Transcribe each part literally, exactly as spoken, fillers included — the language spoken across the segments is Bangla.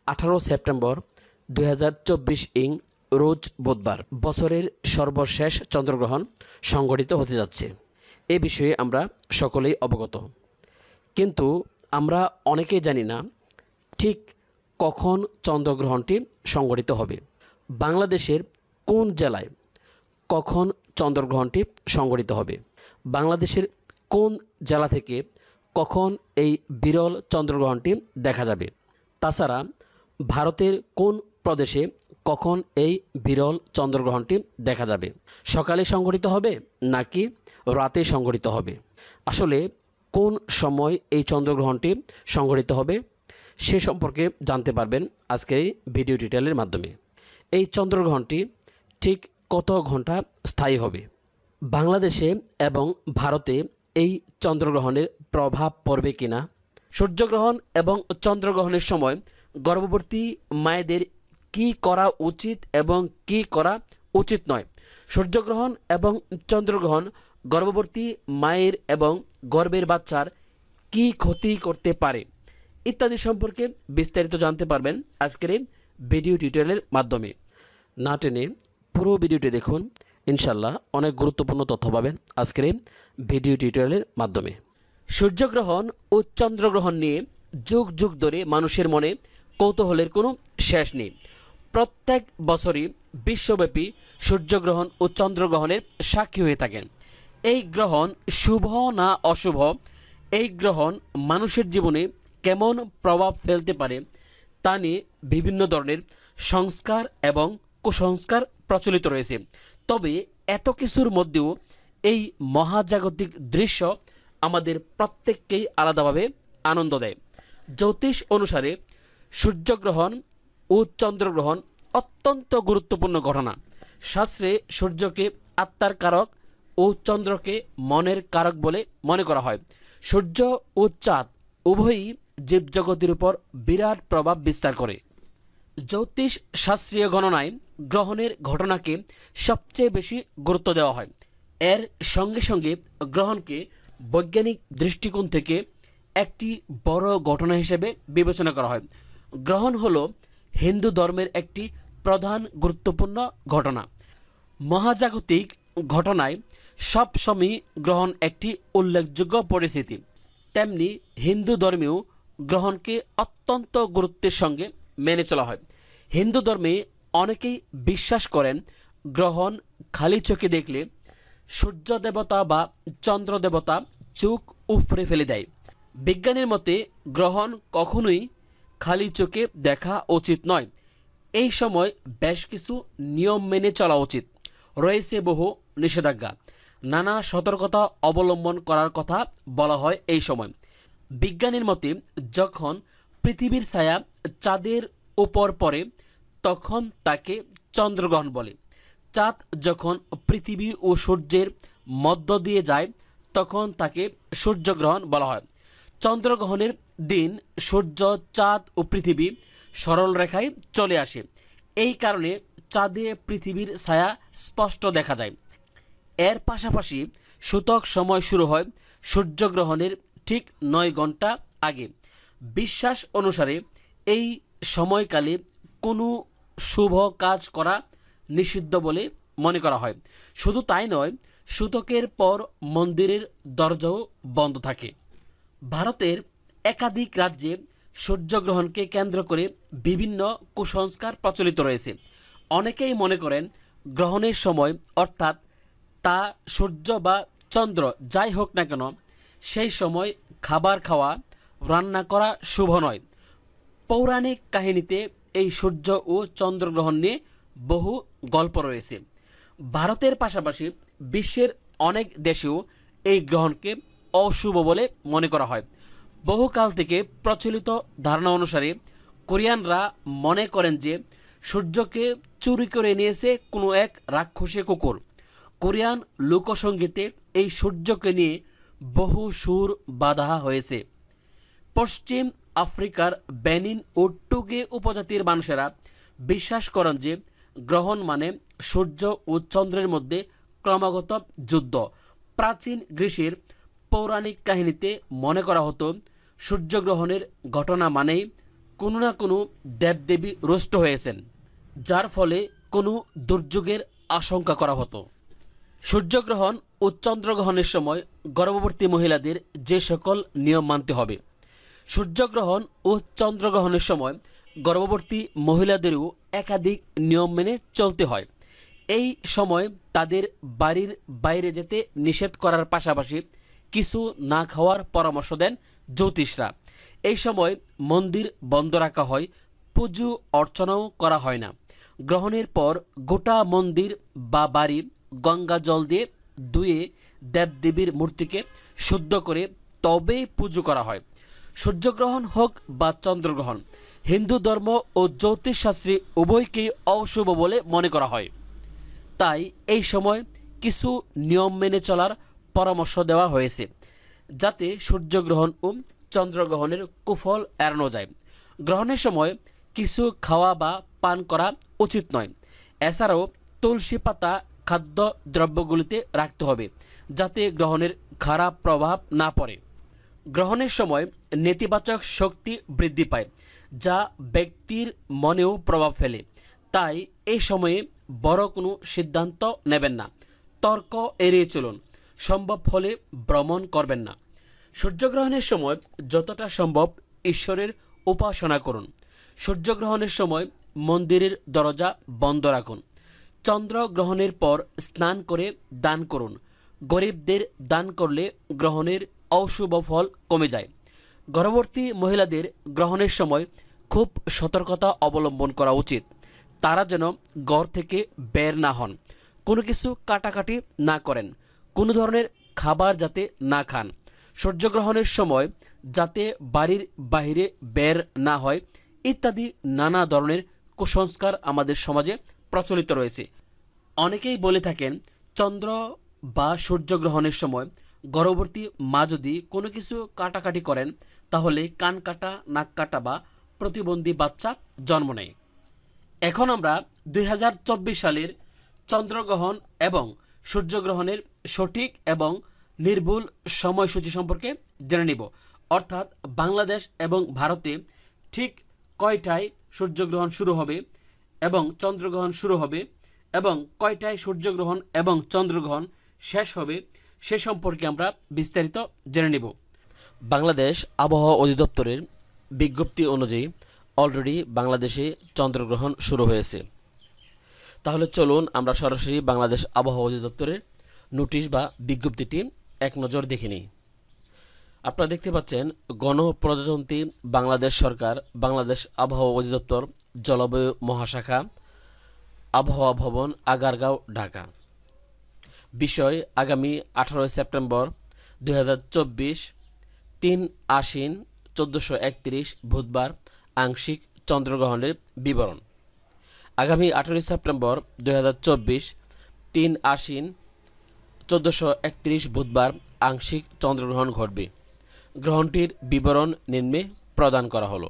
আঠারো সেপ্টেম্বর দুই হাজার চব্বিশ ইং রোজ বুধবার বছরের সর্বশেষ চন্দ্রগ্রহণ সংঘটিত হতে যাচ্ছে। এ বিষয়ে আমরা সকলেই অবগত, কিন্তু আমরা অনেকেই জানি না ঠিক কখন চন্দ্রগ্রহণটি সংঘটিত হবে, বাংলাদেশের কোন জেলায় কখন চন্দ্রগ্রহণটি সংঘটিত হবে, বাংলাদেশের কোন জেলা থেকে কখন এই বিরল চন্দ্রগ্রহণটি দেখা যাবে। তাছাড়া ভারতের কোন প্রদেশে কখন এই বিরল চন্দ্রগ্রহণটি দেখা যাবে, সকালে সংঘটিত হবে নাকি রাতে সংঘটিত হবে, আসলে কোন সময় এই চন্দ্রগ্রহণটি সংঘটিত হবে সে সম্পর্কে জানতে পারবেন আজকের এই ভিডিও টিউটোরিয়ালের মাধ্যমে। এই চন্দ্রগ্রহণটি ঠিক কত ঘন্টা স্থায়ী হবে, বাংলাদেশে এবং ভারতে এই চন্দ্রগ্রহণের প্রভাব পড়বে কিনা, সূর্যগ্রহণ এবং চন্দ্রগ্রহণের সময় গর্ভবতী মায়েদের কি করা উচিত এবং কি করা উচিত নয়, সূর্যগ্রহণ এবং চন্দ্রগ্রহণ গর্ভবতী মায়ের এবং গর্ভের বাচ্চার কি ক্ষতি করতে পারে ইত্যাদি সম্পর্কে বিস্তারিত জানতে পারবেন আজকের এই ভিডিও টিউটোরিয়ালের মাধ্যমে। না টেনে পুরো ভিডিওটি দেখুন, ইনশাল্লাহ অনেক গুরুত্বপূর্ণ তথ্য পাবেন আজকের এই ভিডিও টিউটোরিয়ালের মাধ্যমে। সূর্যগ্রহণ ও চন্দ্রগ্রহণ নিয়ে যুগ যুগ ধরে মানুষের মনে কৌতূহলের কোনো শেষ নেই। প্রত্যেক বছরই বিশ্বব্যাপী সূর্যগ্রহণ ও চন্দ্রগ্রহণের সাক্ষী হয়ে থাকেন। এই গ্রহণ শুভ না অশুভ, এই গ্রহণ মানুষের জীবনে কেমন প্রভাব ফেলতে পারে তা নিয়ে বিভিন্ন ধরনের সংস্কার এবং কুসংস্কার প্রচলিত রয়েছে। তবে এত কিছুর মধ্যেও এই মহাজাগতিক দৃশ্য আমাদের প্রত্যেককেই আলাদাভাবে আনন্দ দেয়। জ্যোতিষ অনুসারে সূর্যগ্রহণ ও চন্দ্রগ্রহণ অত্যন্ত গুরুত্বপূর্ণ ঘটনা। শাস্ত্রে সূর্যকে আত্মার কারক ও চন্দ্রকে মনের কারক বলে মনে করা হয়। সূর্য ও চাঁদ উভয়ই জীবজগতের উপর বিরাট প্রভাব বিস্তার করে। জ্যোতিষ শাস্ত্রীয় গণনায় গ্রহণের ঘটনাকে সবচেয়ে বেশি গুরুত্ব দেওয়া হয়। এর সঙ্গে সঙ্গে গ্রহণকে বৈজ্ঞানিক দৃষ্টিকোণ থেকে একটি বড় ঘটনা হিসেবে বিবেচনা করা হয়। গ্রহণ হলো হিন্দু ধর্মের একটি প্রধান গুরুত্বপূর্ণ ঘটনা। মহাজাগতিক ঘটনায় সবসময় গ্রহণ একটি উল্লেখযোগ্য পরিস্থিতি, তেমনি হিন্দু ধর্মেও গ্রহণকে অত্যন্ত গুরুত্বের সঙ্গে মেনে চলা হয়। হিন্দু ধর্মে অনেকেই বিশ্বাস করেন গ্রহণ খালি চোখে দেখলে সূর্য দেবতা বা চন্দ্র দেবতা চোখ উপড়ে ফেলে দেয়। বিজ্ঞানীর মতে গ্রহণ কখনোই খালি চোখে দেখা উচিত নয়। এই সময় বেশ কিছু নিয়ম মেনে চলা উচিত। রয়েছে বহু নিষেধাজ্ঞা, নানা সতর্কতা অবলম্বন করার কথা বলা হয় এই সময়। বিজ্ঞানীর মতে যখন পৃথিবীর ছায়া চাঁদের উপর পড়ে তখন তাকে চন্দ্রগ্রহণ বলে। চাঁদ যখন পৃথিবী ও সূর্যের মধ্য দিয়ে যায় তখন তাকে সূর্যগ্রহণ বলা হয়। চন্দ্রগ্রহণের দিন সূর্য, চাঁদ ও পৃথিবী সরল রেখায় চলে আসে। এই কারণে চাঁদে পৃথিবীর ছায়া স্পষ্ট দেখা যায়। এর পাশাপাশি সূতক সময় শুরু হয় সূর্যগ্রহণের ঠিক নয় ঘন্টা আগে। বিশ্বাস অনুসারে এই সময়কালে কোনো শুভ কাজ করা নিষিদ্ধ বলে মনে করা হয়। শুধু তাই নয়, সূতকের পর মন্দিরের দরজাও বন্ধ থাকে। ভারতের একাধিক রাজ্যে সূর্যগ্রহণকে কেন্দ্র করে বিভিন্ন কুসংস্কার প্রচলিত রয়েছে। অনেকেই মনে করেন গ্রহণের সময়, অর্থাৎ তা সূর্য বা চন্দ্র যাই হোক না কেন, সেই সময় খাবার খাওয়া, রান্না করা শুভ নয়। পৌরাণিক কাহিনীতে এই সূর্য ও চন্দ্রগ্রহণ নিয়ে বহু গল্প রয়েছে। ভারতের পাশাপাশি বিশ্বের অনেক দেশেও এই গ্রহণকে অশুভ বলে মনে করা হয়। বহুকাল থেকে প্রচলিত ধারণা অনুসারে কোরিয়ানরা মনে করেন যে সূর্যকে চুরি করে নিয়েছে কোনো এক রাক্ষসী কুকুর। কোরিয়ান লোকসঙ্গীতে এই সূর্যকে নিয়ে বহু সুর বাঁধা হয়েছে। পশ্চিম আফ্রিকার বেনিন ও টুগে উপজাতির মানুষেরা বিশ্বাস করেন যে গ্রহণ মানে সূর্য ও চন্দ্রের মধ্যে ক্রমাগত যুদ্ধ। প্রাচীন গ্রিসের পৌরাণিক কাহিনীতে মনে করা হতো সূর্যগ্রহণের ঘটনা মানেই কোনো না কোনো দেবদেবী রুষ্ট হয়েছেন, যার ফলে কোনো দুর্যোগের আশঙ্কা করা হতো। সূর্যগ্রহণ ও চন্দ্রগ্রহণের সময় গর্ভবতী মহিলাদের যে সকল নিয়ম মানতে হবে। সূর্যগ্রহণ ও চন্দ্রগ্রহণের সময় গর্ভবতী মহিলাদেরও একাধিক নিয়ম মেনে চলতে হয়। এই সময় তাদের বাড়ির বাইরে যেতে নিষেধ করার পাশাপাশি কিছু না খাওয়ার পরামর্শ দেন জ্যোতিষরা। এই সময় মন্দির বন্ধ রাখা হয়, পুজো অর্চনাও করা হয় না। গ্রহণের পর গোটা মন্দির বা বাড়ি গঙ্গা জল দিয়ে ধুয়ে দেবদেবীর মূর্তিকে শুদ্ধ করে তবে পুজো করা হয়। সূর্যগ্রহণ হোক বা চন্দ্রগ্রহণ, হিন্দু ধর্ম ও জ্যোতিষশাস্ত্রে উভয়কেই অশুভ বলে মনে করা হয়। তাই এই সময় কিছু নিয়ম মেনে চলার পরামর্শ দেওয়া হয়েছে, যাতে সূর্যগ্রহণ ও চন্দ্রগ্রহণের কুফল এড়ানো যায়। গ্রহণের সময় কিছু খাওয়া বা পান করা উচিত নয়। এছাড়াও তুলসী পাতা খাদ্য দ্রব্যগুলিতে রাখতে হবে, যাতে গ্রহণের খারাপ প্রভাব না পড়ে। গ্রহণের সময় নেতিবাচক শক্তি বৃদ্ধি পায়, যা ব্যক্তির মনেও প্রভাব ফেলে। তাই এই সময়ে বড় কোনো সিদ্ধান্ত নেবেন না। তর্ক এড়িয়ে চলুন। সম্ভব হলে ভ্রমণ করবেন না। সূর্যগ্রহণের সময় যতটা সম্ভব ঈশ্বরের উপাসনা করুন। সূর্যগ্রহণের সময় মন্দিরের দরজা বন্ধ রাখুন। চন্দ্রগ্রহণের পর স্নান করে দান করুন। গরিবদের দান করলে গ্রহণের অশুভ ফল কমে যায়। গর্ভবতী মহিলাদের গ্রহণের সময় খুব সতর্কতা অবলম্বন করা উচিত। তারা যেন ঘর থেকে বের না হন, কোনো কিছু কাটাকাটি না করেন, কোনো ধরনের খাবার যাতে না খান। সূর্যগ্রহণের সময় যাতে বাড়ির বাইরে বের না হয় ইত্যাদি নানা ধরনের কুসংস্কার আমাদের সমাজে প্রচলিত রয়েছে। অনেকেই বলে থাকেন, চন্দ্র বা সূর্যগ্রহণের সময় গর্ভবতী মা যদি কোনো কিছু কাটাকাটি করেন তাহলে কান কাটা, নাক কাটা বা প্রতিবন্ধী বাচ্চা জন্ম নেয়। এখন আমরা দুই হাজার চব্বিশ সালের চন্দ্রগ্রহণ এবং সূর্যগ্রহণের সঠিক এবং নির্ভুল সময়সূচি সম্পর্কে জেনে নিব। অর্থাৎ বাংলাদেশ এবং ভারতে ঠিক কয়টায় সূর্যগ্রহণ শুরু হবে এবং চন্দ্রগ্রহণ শুরু হবে এবং কয়টায় সূর্যগ্রহণ এবং চন্দ্রগ্রহণ শেষ হবে সে সম্পর্কে আমরা বিস্তারিত জেনে নেব। বাংলাদেশ আবহাওয়া অধিদপ্তরের বিজ্ঞপ্তি অনুযায়ী অলরেডি বাংলাদেশে চন্দ্রগ্রহণ শুরু হয়েছে। তাহলে চলুন আমরা সরাসরি বাংলাদেশ আবহাওয়া অধিদপ্তরের নোটিশ বা বিজ্ঞপ্তিটি এক নজর দেখে নিই। আপনারা দেখতে পাচ্ছেন, গণপ্রজাতন্ত্রী বাংলাদেশ সরকার, বাংলাদেশ আবহাওয়া অধিদপ্তর, জলবায়ু মহাশাখা, আবহাওয়া ভবন, আগারগাঁও, ঢাকা। বিষয়, আগামী আঠারোই সেপ্টেম্বর দুই হাজার চব্বিশ, তিন আশ্বিন চোদ্দোশো একত্রিশ বুধবার, আংশিক চন্দ্রগ্রহণের বিবরণ। আগামী আঠারোই সেপ্টেম্বর দুই হাজার চব্বিশ, তিন আশ্বিন চোদ্দোশো একত্রিশ বুধবার আংশিক চন্দ্রগ্রহণ ঘটবে। গ্রহণটির বিবরণ নিম্নে প্রদান করা হলো।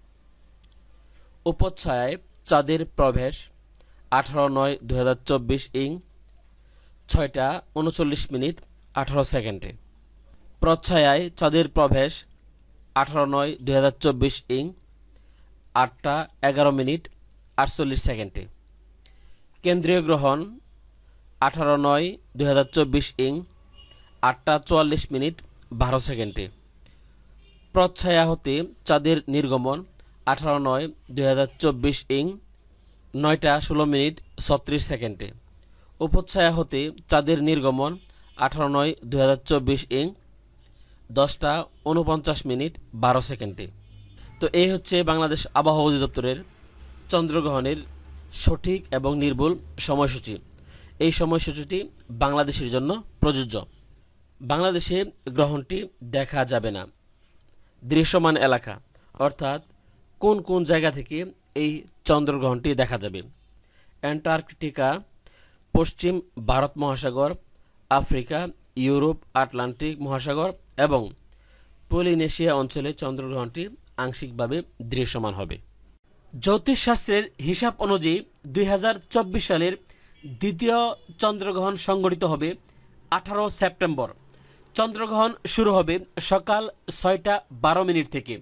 উপচ্ছায়ায় চাঁদের প্রবেশ আঠারো নয় দুই হাজার চব্বিশ ইং ছয়টা উনচল্লিশ মিনিট আঠারো সেকেন্ডে। প্রচ্ছায়ায় চাঁদের প্রবেশ আঠারো নয় দুই হাজার চব্বিশ ইং আটটা এগারো মিনিট আটচল্লিশ সেকেন্ডে। কেন্দ্রীয় গ্রহণ আঠারো নয় দুই হাজার চব্বিশ ইং আটটা চুয়াল্লিশ মিনিট বারো সেকেন্ডে। প্রচ্ছায়া হতে চাঁদের নির্গমন আঠারো নয় দুই হাজার চব্বিশ ইং নয়টা ষোলো মিনিট ছত্রিশ সেকেন্ডে। উপচ্ছায়া হতে চাঁদের নির্গমন আঠারো নয় দুই হাজার চব্বিশ ইং দশটা উনপঞ্চাশ মিনিট বারো সেকেন্ডে। তো এই হচ্ছে বাংলাদেশ আবহাওয়া অধিদপ্তরের চন্দ্রগ্রহণের সঠিক এবং নির্ভুল সময়সূচি। এই সময়সূচিটি বাংলাদেশের জন্য প্রযোজ্য। বাংলাদেশে গ্রহণটি দেখা যাবে না। দৃশ্যমান এলাকা, অর্থাৎ কোন কোন জায়গা থেকে এই চন্দ্রগ্রহণটি দেখা যাবে। অ্যান্টার্কটিকা, পশ্চিম ভারত মহাসাগর, আফ্রিকা, ইউরোপ, আটলান্টিক মহাসাগর এবং পলিনেশিয়া অঞ্চলে চন্দ্রগ্রহণটি আংশিকভাবে দৃশ্যমান হবে। জ্যোতিষশাস্ত্রের হিসাব অনুযায়ী দুই হাজার চব্বিশ সালের দ্বিতীয় চন্দ্রগ্রহণ সংঘটিত হবে আঠারো সেপ্টেম্বর। চন্দ্রগ্রহণ শুরু হবে সকাল ছয়টা বারো মিনিট থেকে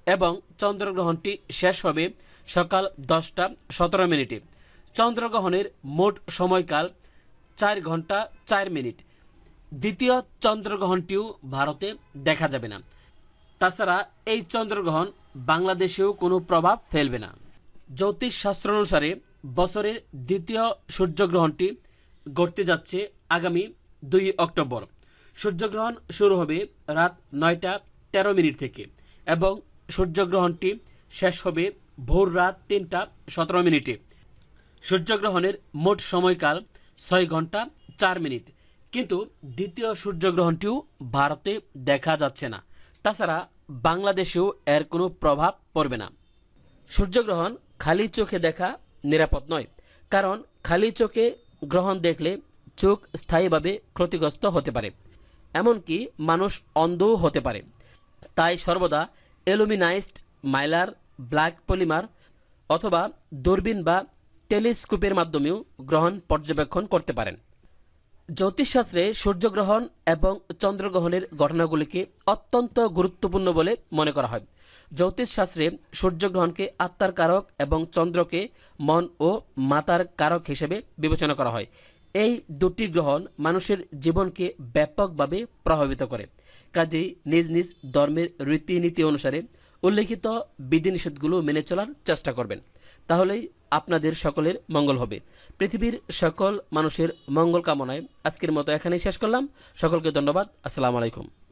এবং চন্দ্রগ্রহণটি শেষ হবে সকাল দশটা সতেরো মিনিটে। চন্দ্রগ্রহণের মোট সময়কাল চার ঘন্টা চার মিনিট। দ্বিতীয় চন্দ্রগ্রহণটিও ভারতে দেখা যাবে না। তাছাড়া এই চন্দ্রগ্রহণ বাংলাদেশেও কোনো প্রভাব ফেলবে না। জ্যোতিষ শাস্ত্র অনুসারে বছরের দ্বিতীয় সূর্যগ্রহণটি ঘটতে যাচ্ছে আগামী দুই অক্টোবর। সূর্যগ্রহণ শুরু হবে রাত নয়টা তেরো মিনিট থেকে এবং সূর্যগ্রহণটি শেষ হবে ভোর রাত তিনটা সতেরো মিনিটে। সূর্যগ্রহণের মোট সময়কাল ছয় ঘন্টা চার মিনিট। কিন্তু দ্বিতীয় সূর্যগ্রহণটিও ভারতে দেখা যাচ্ছে না। তাছাড়া বাংলাদেশেও এর কোনো প্রভাব পড়বে না। সূর্যগ্রহণ খালি চোখে দেখা নিরাপদ নয়, কারণ খালি চোখে গ্রহণ দেখলে চোখ স্থায়ীভাবে ক্ষতিগ্রস্ত হতে পারে, এমনকি মানুষ অন্ধও হতে পারে। তাই সর্বদা অ্যালুমিনাইজড মাইলার, ব্ল্যাক পলিমার অথবা দূরবীন বা টেলিস্কোপের মাধ্যমেও গ্রহণ পর্যবেক্ষণ করতে পারেন। জ্যোতিষশাস্ত্রে সূর্যগ্রহণ এবং চন্দ্রগ্রহণের ঘটনাগুলিকে অত্যন্ত গুরুত্বপূর্ণ বলে মনে করা হয়। জ্যোতিষশাস্ত্রে সূর্যগ্রহণকে আত্মার কারক এবং চন্দ্রকে মন ও মাতার কারক হিসেবে বিবেচনা করা হয়। এই দুটি গ্রহণ মানুষের জীবনকে ব্যাপকভাবে প্রভাবিত করে। কাজেই নিজ নিজ ধর্মের রীতিনীতি অনুসারে উল্লেখিত বিধিনিষেধগুলো মেনে চলার চেষ্টা করবেন, তাহলেই আপনাদের সকলের মঙ্গল হবে। পৃথিবীর সকল মানুষের মঙ্গল কামনায় আজকের মতো এখানেই শেষ করলাম। সকলকে ধন্যবাদ। আসসালামু আলাইকুম।